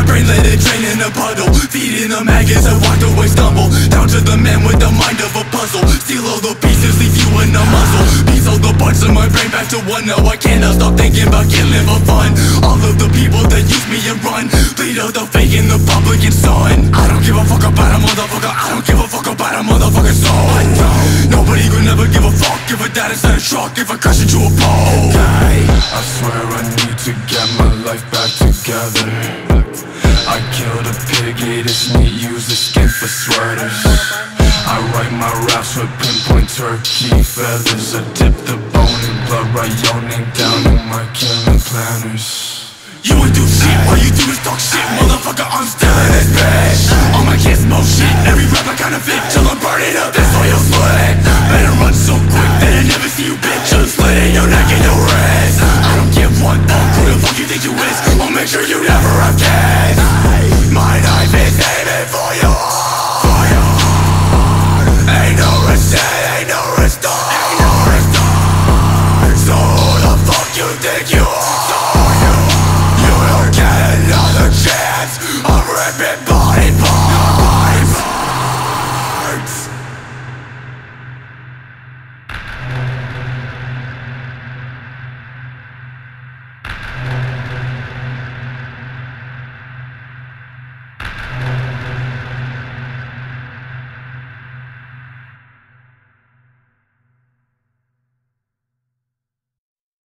brain, let it drain in a puddle. Feeding the maggots, I walked away, stumble down to the man with the mind of a puzzle. Steal all the pieces, leave you in a muzzle. Piece all the parts of my brain back to one. Now I cannot stop thinking about killing for fun. All of the people that use me and run, bleed out the fake in the public and son. I don't give a fuck about a motherfucker, I don't give a fuck about a motherfucking soul. Nobody could never give a fuck if I died inside a truck, if I crashed into a pole. I swear I need to get my life back together. I killed a pig, ate its meat, used the skin for sweaters. I write my raps with pinpoint turkey feathers. I dip the bone in blood, write your name down in my killing planners. You ain't do shit, all you do is talk shit. Motherfucker, I'm still in this bitch. All my Gizmo shit, every rap I counterfeit till I'm burning up this oil slick. Better run so quick that I never see you, bitch. I'm splitting your neck and your wrist. I don't give one fuck who the fuck you think you is. I'll make sure you never have kids. My knife is aiming for your heart. Ain't no reset, ain't no restart. So who the fuck you think you are?